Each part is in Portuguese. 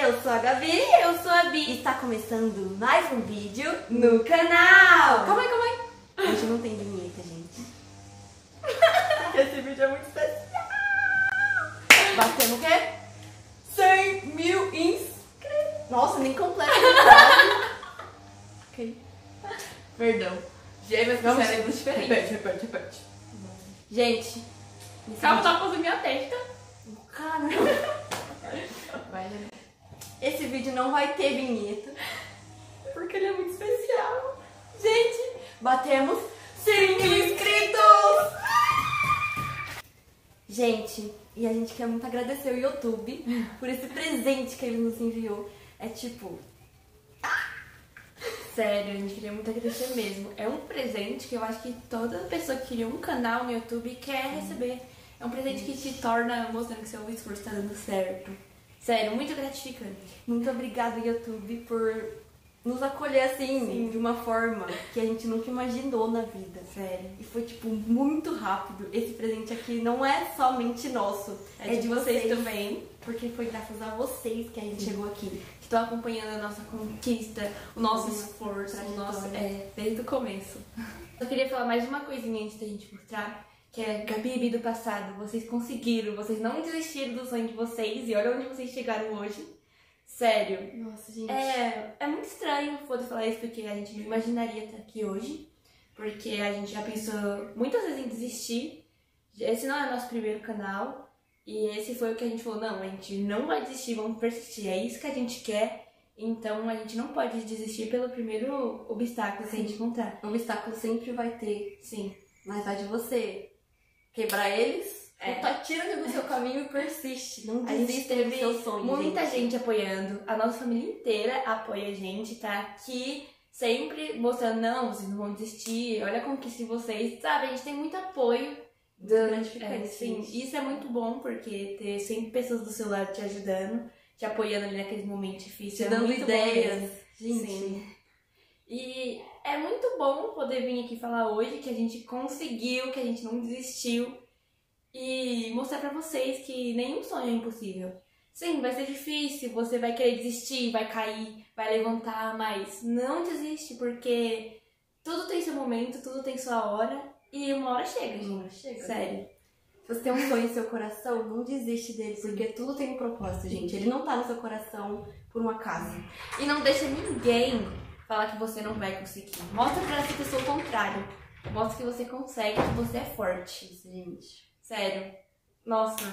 Eu sou a Gabi. Eu sou a Bi. E está começando mais um vídeo no canal. Calma aí. Hoje não tem vinheta, gente. Esse vídeo é muito especial. Batemos o quê? 100 mil inscritos. Nossa, nem completo. Ok. Perdão. Gêmeas com cérebros diferentes. Repete. Gente. Calma, tá fazendo minha testa. Caramba. Vai, né? Esse vídeo não vai ter vinheta. Porque ele é muito especial. Gente, batemos 100 mil inscritos. Gente, e a gente quer muito agradecer o YouTube por esse presente que ele nos enviou. É tipo... Sério, a gente queria muito agradecer mesmo. É um presente que eu acho que toda pessoa que cria um canal no YouTube quer receber. É um presente que te torna mostrando que seu esforço está dando certo. Sério, muito gratificante. Muito obrigada, YouTube, por nos acolher assim, de uma forma que a gente nunca imaginou na vida. Sério. E foi, tipo, muito rápido. Esse presente aqui não é somente nosso, É de vocês também. Porque foi graças a vocês que a gente chegou aqui. Que estão acompanhando a nossa conquista, o nosso esforço, trajetória. o nosso... desde o começo. Eu queria falar mais uma coisinha antes da gente mostrar, que é Gabi e Bi do passado. Vocês conseguiram, vocês não desistiram do sonho de vocês e olha onde vocês chegaram hoje. Sério. Nossa, gente. É muito estranho poder falar isso porque a gente não imaginaria estar aqui hoje. Porque a gente já pensou muitas vezes em desistir. Esse não é nosso primeiro canal. E esse foi o que a gente falou, não, a gente não vai desistir, vamos persistir. É isso que a gente quer. Então a gente não pode desistir pelo primeiro obstáculo que a gente encontrar. O obstáculo sempre vai ter. Sim. Mas vai de você quebrar eles. Tira do seu caminho e persiste. Não A gente desista do teve seu sonho. muita gente apoiando. A nossa família inteira apoia a gente, tá aqui sempre mostrando, não, vocês não vão desistir, olha a conquista de vocês, sabe? A gente tem muito apoio. Sim, isso é muito bom porque ter sempre pessoas do seu lado te ajudando, te apoiando ali naqueles momentos difíceis, te dando muito ideias. Gente. Sim. E é muito bom poder vir aqui falar hoje que a gente conseguiu, que a gente não desistiu e mostrar pra vocês que nenhum sonho é impossível. Sim, vai ser difícil, você vai querer desistir, vai cair, vai levantar, mas não desiste porque tudo tem seu momento, tudo tem sua hora. E uma hora chega, gente. Sério. Se você tem um sonho em seu coração, não desiste dele, porque tudo tem um propósito, gente. Ele não tá no seu coração por um acaso. E não deixa ninguém falar que você não vai conseguir. Mostra pra essa pessoa o contrário. Mostra que você consegue, que você é forte. Isso, gente. Sério. Nossa.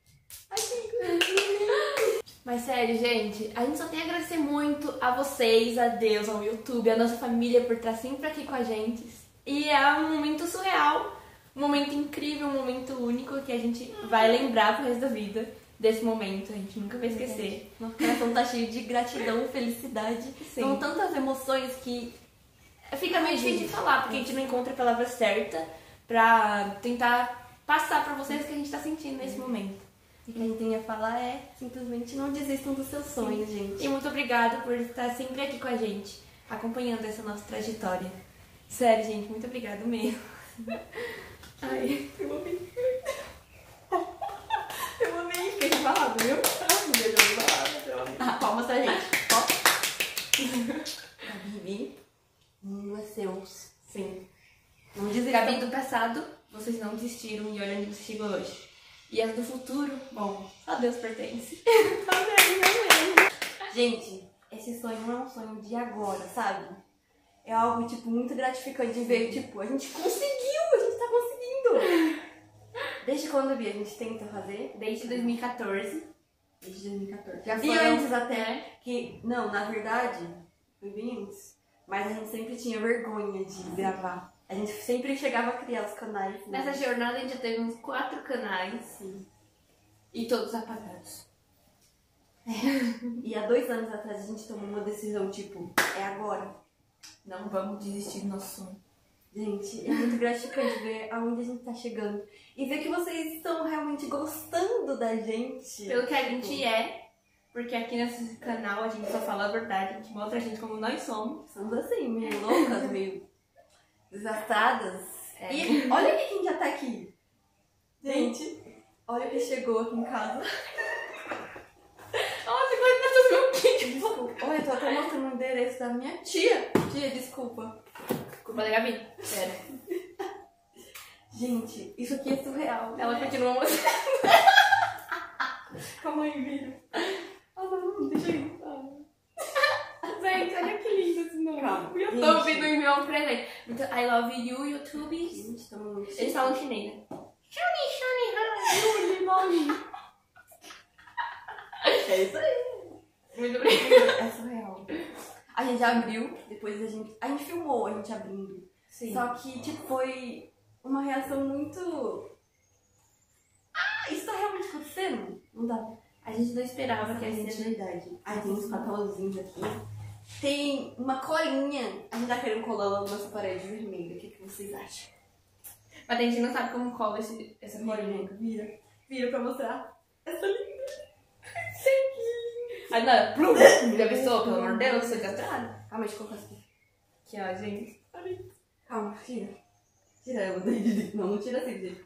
Mas sério, gente, a gente só tem a agradecer muito a vocês, a Deus, ao YouTube, a nossa família por estar sempre aqui com a gente. E é um momento surreal, um momento incrível, um momento único que a gente vai lembrar pro resto da vida desse momento. A gente nunca vai esquecer. Nosso coração tá cheio de gratidão, felicidade. Sim. São tantas emoções que... Fica meio difícil de falar, porque a gente não encontra a palavra certa pra tentar passar pra vocês o que a gente tá sentindo nesse momento. O que a gente tem a falar é simplesmente não desistam dos seus sonhos, gente. E muito obrigada por estar sempre aqui com a gente, acompanhando essa nossa trajetória. Sério, gente, muito obrigada mesmo. Ai, eu amei. Eu amei, fiquei embalado, viu? Palmas pra gente. Gabi, o mundo é seu. Sim. Não desistam. Gabi do passado, vocês não desistiram e olha onde você chegou hoje. E as do futuro, bom, só Deus pertence. Gente, esse sonho não é um sonho de agora, sabe? É algo, tipo, muito gratificante de ver, tipo, a gente conseguiu, a gente tá conseguindo. Desde quando, Bia, a gente tenta fazer? Desde 2014. Desde 2014. Já E foram, antes até, que, não, na verdade, foi bem antes. Mas a gente sempre tinha vergonha de gravar. A gente sempre chegava a criar os canais. Né? Nessa jornada a gente já teve uns 4 canais. Sim. E todos apagados. E há 2 anos atrás a gente tomou uma decisão, tipo, é agora. Não vamos desistir do nosso sonho. Gente, é muito gratificante ver aonde a gente tá chegando. E ver que vocês estão realmente gostando da gente. Pelo que a gente é. Porque aqui nesse canal a gente só fala a verdade. A gente mostra a gente como nós somos. Somos assim, meio loucas, meio desastradas. E olha quem já tá aqui. Gente, olha quem chegou aqui em casa. Nossa, quase matou meu esse da minha tia. Tia, desculpa. Culpa da Gabi. Pera. Gente, isso aqui é surreal. Ela continua mostrando. Calma aí, Vira. Ah, não, deixa aí. Gente, olha que lindo esse nome. Calma. O YouTube do meu presente. Então, I love you, YouTube. Gente, tá muito Eles falam chinês, né? É isso aí. Muito obrigada. É surreal. A gente abriu, depois a gente filmou a gente abrindo. Sim. Só que, tipo, foi uma reação muito... Ah, isso tá realmente acontecendo? Não dá. A gente não esperava que É ia ser verdade. Aí tem uns papelzinhos aqui. Tem uma colinha. A gente tá querendo colar lá na nossa parede vermelha. O que vocês acham? Mas a gente não sabe como cola essa colinha. Vira. Vira pra mostrar. Essa linda. Aí não, plum! Já pensou? Pelo amor de Deus, você castrada. Calma, deixa eu colocar aqui. Aqui, ó, gente. Calma, tira. Tira ela daí. Não tira assim, gente.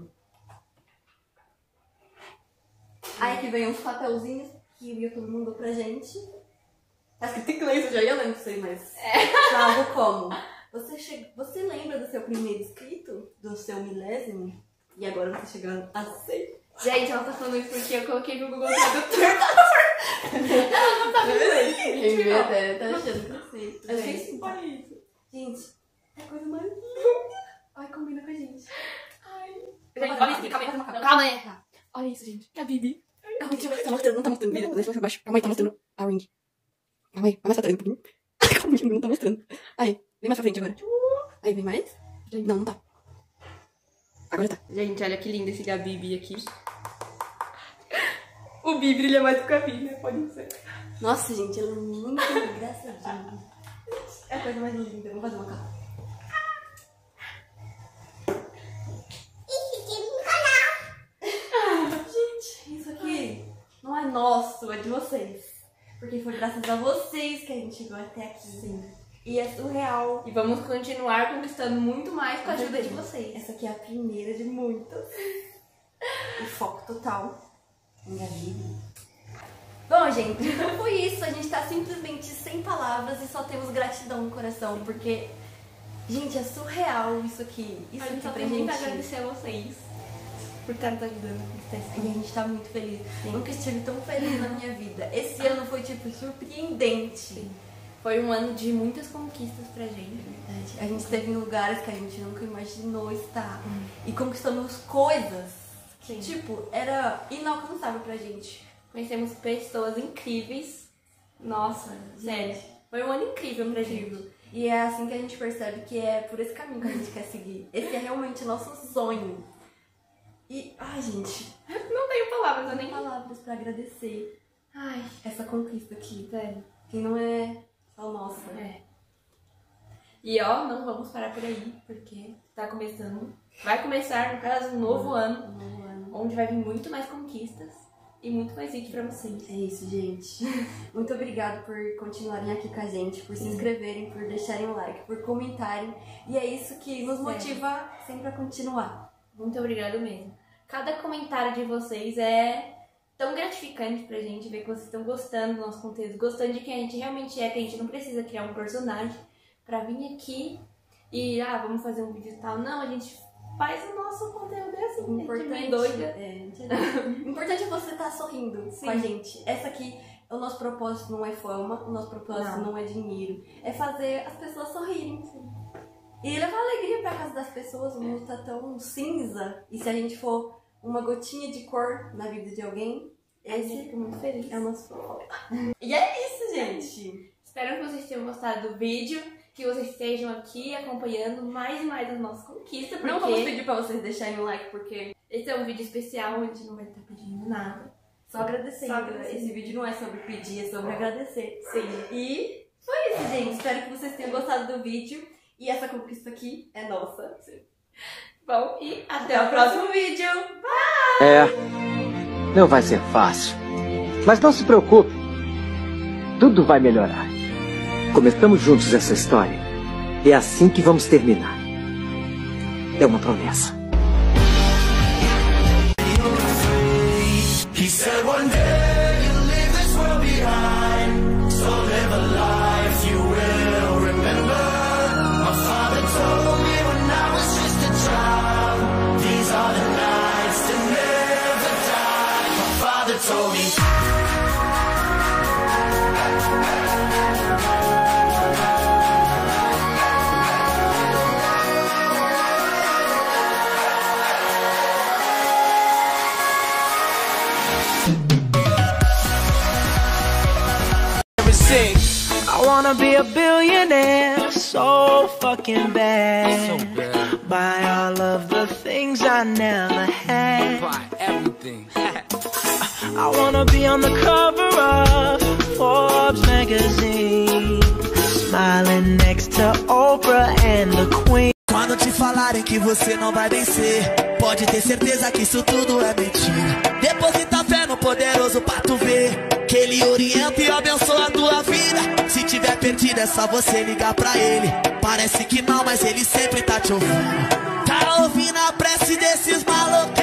Aí aqui vem uns papelzinhos que o YouTube mandou pra gente. Tá escrito em inglês, eu já ia ler, não sei, mas... Algo como... Você lembra do seu primeiro inscrito? Do seu milésimo? E agora você chegando a 100. Gente, ela tá falando isso porque eu coloquei no Google Tradutor. Ela não tá vendo isso. Quem vê até tá achando que eu sei. Eu sei sim, olha isso. Gente, é a coisa mais linda. Ai, combina com a gente. Ai. Gente, olha isso, calma aí. Olha isso, gente. Que a Bibi. Tá mostrando, não tá mostrando. Vida, deixa eu baixo. Calma aí, tá mostrando a ring. Calma aí, vai mais pra trás um pouquinho. Calma aí, não tá mostrando. Aí, vem mais pra frente agora. Aí, vem mais. Não, não tá. Agora tá. Gente, olha que lindo esse da Bibi aqui. O Bibi brilha mais que o Gabi, né? Pode ser. Nossa, gente, ela é muito engraçadinha. É a coisa mais linda. Vamos fazer uma capa. Gente, isso aqui não é nosso, é de vocês. Porque foi graças a vocês que a gente chegou até aqui. Sim. E é surreal. E vamos continuar conquistando muito mais com a ajuda de vocês. Essa aqui é a primeira de muitas. E foco total. Engavido. Bom, gente, então foi isso. A gente tá simplesmente sem palavras e só temos gratidão no coração. Porque, gente, é surreal isso aqui. Isso A gente aqui só pra tem muito a gente. agradecer a vocês por estar nos ajudando. E a gente tá muito feliz. Nunca estive tão feliz na minha vida. Esse ano foi, tipo, surpreendente. Sim. Foi um ano de muitas conquistas pra gente. Verdade. A gente esteve em lugares que a gente nunca imaginou estar. E conquistamos coisas que, Sim. tipo, era inalcançável pra gente. Conhecemos pessoas incríveis. Nossa, sério. Foi um ano incrível pra gente. E é assim que a gente percebe que é por esse caminho que a gente quer seguir. Esse é realmente o nosso sonho. E, ai, gente, Não tenho palavras, eu não nem... tem palavras pra agradecer Ai, essa conquista aqui. sério. Que não é só nossa. É. E ó, não vamos parar por aí, porque tá começando. Vai começar, no caso, um novo ano, Um novo ano. onde vai vir muito mais conquistas e muito mais vídeo pra vocês. É isso, gente. Muito obrigada por continuarem aqui com a gente, por se inscreverem, por deixarem o like, por comentarem. E é isso que nos motiva sempre a continuar. Muito obrigada mesmo. Cada comentário de vocês é tão gratificante pra gente ver que vocês estão gostando do nosso conteúdo, gostando de quem a gente realmente é, que a gente não precisa criar um personagem pra vir aqui e, vamos fazer um vídeo e tal. Não, a gente faz o nosso conteúdo assim, a gente é bem doida. O importante é você estar sorrindo com a gente. Essa aqui, o nosso propósito não é fama, o nosso propósito não é dinheiro. É fazer as pessoas sorrirem. E levar alegria pra casa das pessoas. O mundo tá tão cinza. E se a gente for uma gotinha de cor na vida de alguém, esse Fico muito feliz. é o nosso propósito. E é isso, gente. Espero que vocês tenham gostado do vídeo, que vocês estejam aqui acompanhando mais e mais as nossas conquistas, porque Não vamos pedir pra vocês deixarem um like, porque esse é um vídeo especial, a gente não vai estar pedindo nada. só agradecer. Só agradecer. Esse vídeo não é sobre pedir, é sobre agradecer. Sim. E foi isso, gente. Espero que vocês tenham gostado do vídeo. E essa conquista aqui é nossa. Bom, e Até o próximo vídeo. Não vai ser fácil. Mas não se preocupe. Tudo vai melhorar. Começamos juntos essa história. E é assim que vamos terminar. É uma promessa. He said one day you'll leave this world behind, so live a life you I wanna be a billionaire, so fucking bad. Buy all of the things I never had. Buy everything. I wanna be on the cover of Forbes magazine, smiling next to Oprah and the Queen. Quando te falarem que você não vai vencer, pode ter certeza que isso tudo é mentira. Deposita fé no poderoso pra tu ver que ele orienta e abençoa a tua vida. Se tiver perdido é só você ligar pra ele. Parece que não, mas ele sempre tá te ouvindo. Tá ouvindo a prece desses malucos?